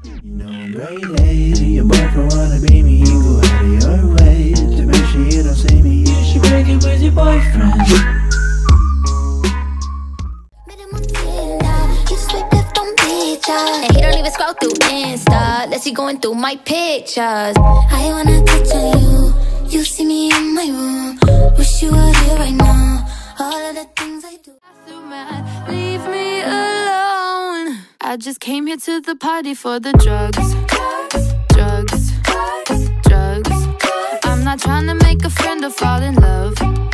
You know I'm great lady, your boyfriend wanna be me. You go out of your way to make sure you don't see me. You should break it with your boyfriend. And he don't even scroll through Insta unless he going through my pictures. I wanna touch on you. You see me in my room. Wish you were here right now. All of the things I do. Leave me alone. I just came here to the party for the drugs. Drugs. I'm not trying to make a friend or fall in love.